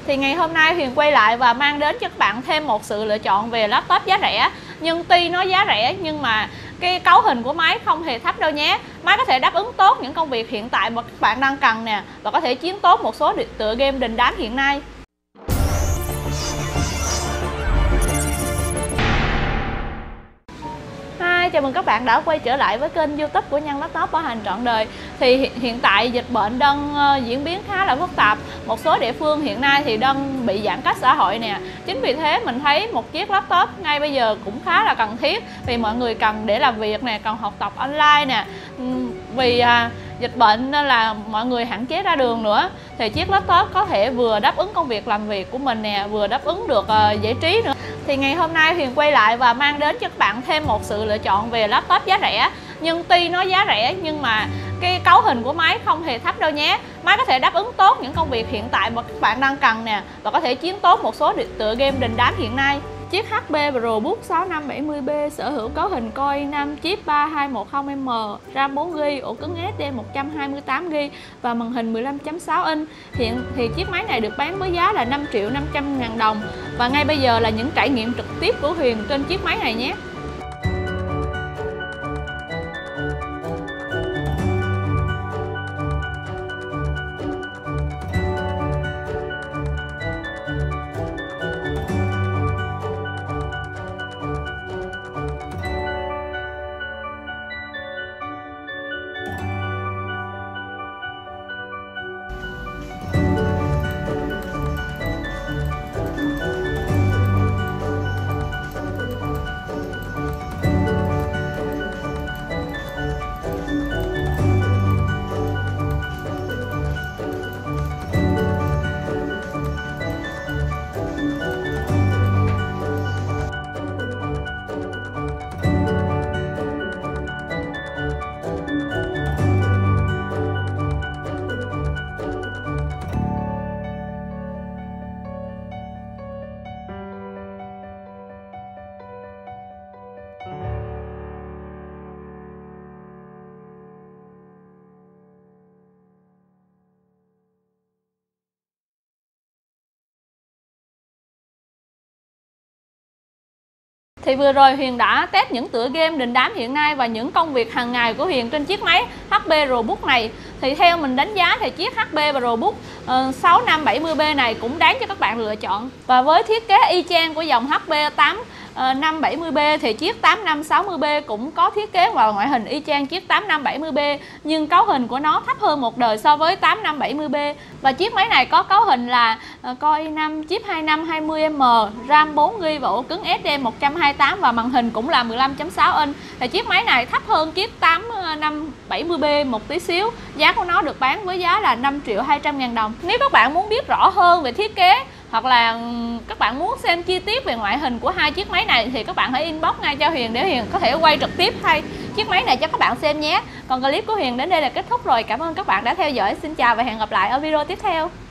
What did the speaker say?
Thì ngày hôm nay Huyền quay lại và mang đến cho các bạn thêm một sự lựa chọn về laptop giá rẻ. Nhưng tuy nó giá rẻ nhưng mà cái cấu hình của máy không hề thấp đâu nhé. Máy có thể đáp ứng tốt những công việc hiện tại mà các bạn đang cần nè, và có thể chiến tốt một số tựa game đình đám hiện nay. Chào mừng các bạn đã quay trở lại với kênh YouTube của Nhân Laptop Bảo hành trọn đời. Thì hiện tại dịch bệnh đang diễn biến khá là phức tạp. Một số địa phương hiện nay thì đang bị giãn cách xã hội nè. Chính vì thế mình thấy một chiếc laptop ngay bây giờ cũng khá là cần thiết, vì mọi người cần để làm việc nè, cần học tập online nè. Vì dịch bệnh nên là mọi người hạn chế ra đường nữa, thì chiếc laptop có thể vừa đáp ứng công việc làm việc của mình nè, vừa đáp ứng được giải trí nữa. Thì ngày hôm nay Huyền quay lại và mang đến cho các bạn thêm một sự lựa chọn về laptop giá rẻ. Nhưng tuy nó giá rẻ nhưng mà cái cấu hình của máy không hề thấp đâu nhé. Máy có thể đáp ứng tốt những công việc hiện tại mà các bạn đang cần nè, và có thể chiến tốt một số tựa game đình đám hiện nay. Chiếc HP ProBook 6570B sở hữu cấu hình Core i5 chip 3210M, RAM 4GB, ổ cứng SSD 128GB và màn hình 15.6 inch. Hiện thì chiếc máy này được bán với giá là 5.500.000 đồng. Và ngay bây giờ là những trải nghiệm trực tiếp của Huyền trên chiếc máy này nhé. Thì vừa rồi Huyền đã test những tựa game đình đám hiện nay và những công việc hàng ngày của Huyền trên chiếc máy HP ProBook này. Thì theo mình đánh giá thì chiếc HP ProBook 6570B này cũng đáng cho các bạn lựa chọn. Và với thiết kế y chang của dòng HP 8570B thì chiếc 8560B cũng có thiết kế và ngoại hình y chang chiếc 8570B, nhưng cấu hình của nó thấp hơn một đời so với 8570B. Và chiếc máy này có cấu hình là Core i5 chip 2520M, RAM 4GB và ổ cứng SSD 128 và màn hình cũng là 15.6 inch. Thì chiếc máy này thấp hơn chiếc 8570B một tí xíu. Giá của nó được bán với giá là 5.200.000 đồng. Nếu các bạn muốn biết rõ hơn về thiết kế hoặc là các bạn muốn xem chi tiết về ngoại hình của hai chiếc máy này thì các bạn hãy inbox ngay cho Huyền để Huyền có thể quay trực tiếp thay chiếc máy này cho các bạn xem nhé. Còn clip của Huyền đến đây là kết thúc rồi. Cảm ơn các bạn đã theo dõi. Xin chào và hẹn gặp lại ở video tiếp theo.